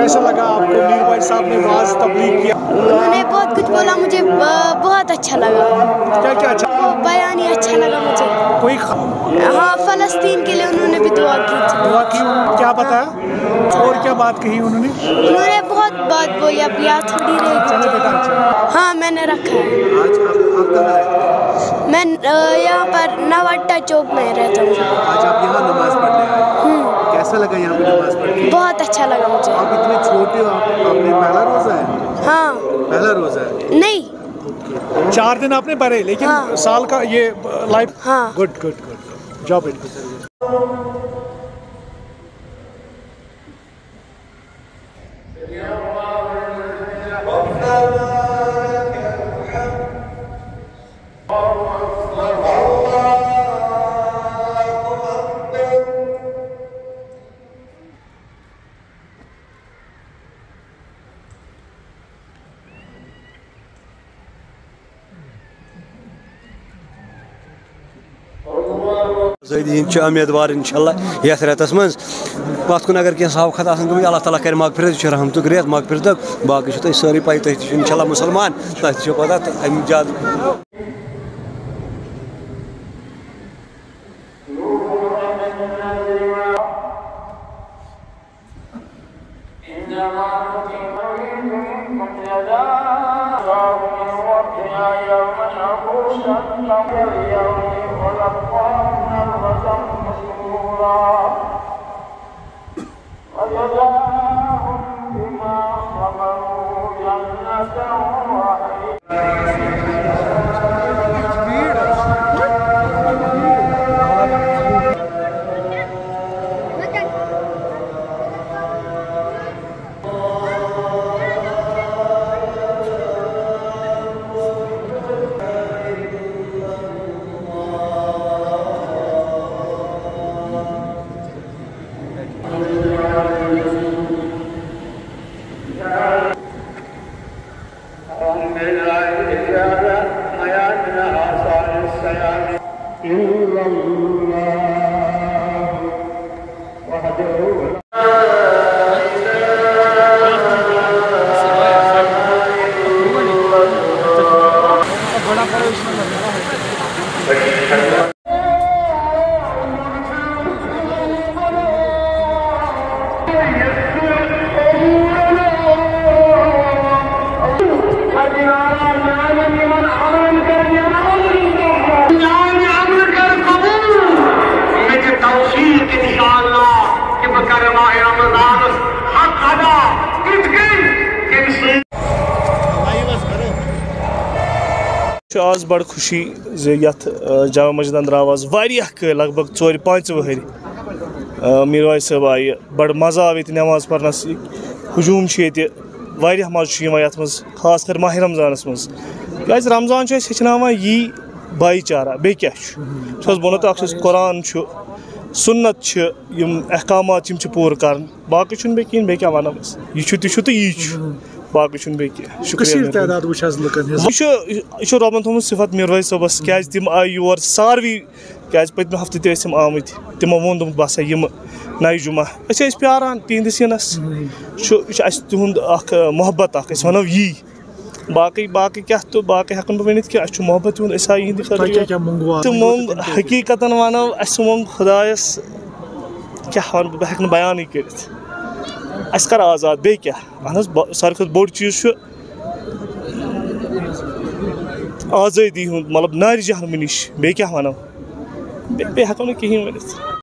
कैसा लगा आपको? मीर भाई साहब ने वाज तबलीग किया, उन्होंने बहुत कुछ बोला, मुझे बहुत अच्छा लगा। क्या क्या अच्छा? बयान ही अच्छा लगा मुझे। कोई हाँ, फ़लस्तीन के लिए उन्होंने भी दुआ की थी। दुआ की, क्या बताया और क्या बात कही उन्होंने? उन्होंने बहुत बात बोली, अब याद थोड़ी रही। चलो बेटा, अच्छा। हाँ, मैंने रखा है। आज आप कहाँ रहते हैं? मैं यहाँ पर नवाट्टा चौक में रहता हूँ। आज आप यहाँ नमाज पढ़ने आए, कैसा लगा यहाँ पे नमाज पढ़ के? बहुत अच्छा लगा मुझे। आप इतने छोटे हो, आपने पहला रोज़ा है? हाँ। पहला रोज़ा है? नहीं, 4 दिन आपने पढ़े, लेकिन हाँ। साल का ये लाइफ। हाँ। गुड गुड गुड, जाओ बेटा। उम्मीदवार इंशाल्लाह ये रेतस मज पत कुन अगर कह खत गई अल्लाह ताला कर मगफिरत रहमत रेत मगफिरत बाकी तुम सारी पाई तुम इंशाल्लाह मुसलमान तथ पता अम ज्यादा आज बड़ खुशी यथ जामा मस्जिद अंदर आवाज लगभग 4-5 वहर मीर भाई साहब आये बड़ मजा आव ये नमाज पढ़नस हुजूम वारिया मजा यथ मज खास कर माह रमजानस मज क्या रमजान हेचन यी भाईचारा बे क्या वो तो कुरान सुन्नत अहकामात पूर कर बाकी बे कहें बे क्या वनो यह तो यी बाकी बे शुक्रिया रबन थोमुत सिफत मीर भाई साहबस क्या तम आय योर सारवी क्या पतम हफ्त तम आमत तमो वो बस यम नई जुमा प्यारान तिहंदिस यनस तुंद मोहब्बत वो यी बाकी बाकी क्या तो बाकी हेकन बह वन कि मोहब्बत तो मोंग हकीकत वनो मोंग खुदायस क्या वन बह हेक बयान कर कर आज़ाद बे क्या सारे खुद बोड़ चीज़ आज़ादी मतलब नार जहनम नश बे क्या वनो बे हेको कहें वन।